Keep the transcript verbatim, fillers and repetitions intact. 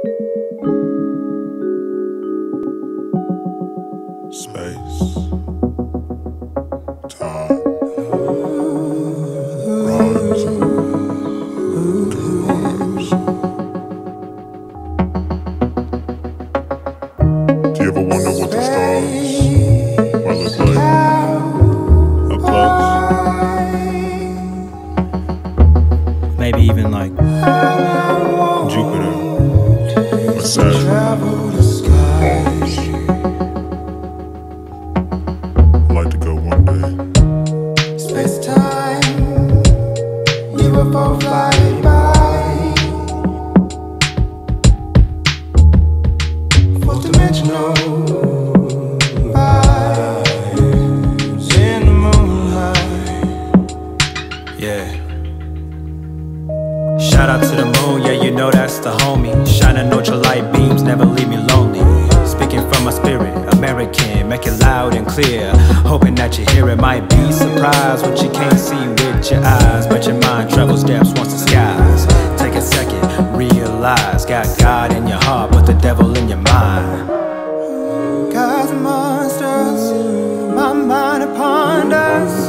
Space, time, rising to rise. Do you ever wonder what the stars might look like up close? Maybe even like Jupiter or Saturn, Mars. I'd like to go one day. Space time, U F O flyby. Fourth dimensional vibes in the moonlight. yeah. Shout out to the moon, yeah, you know that's the homie. Shining ultralight beams, never leave me lonely. Speaking from my spirit, American, make it loud and clear. Hoping that you hear it, might be surprised what you can't see with your eyes, but your mind travels depths once the skies. Take a second, realize, got God in your heart, but the devil in your mind. Gods and monsters, my mind upon us.